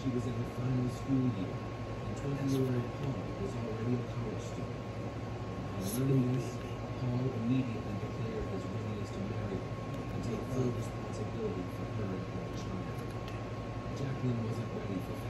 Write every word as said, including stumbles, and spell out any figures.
she was in her final school year, and twenty-year-old Paul was already a college student. On Monday,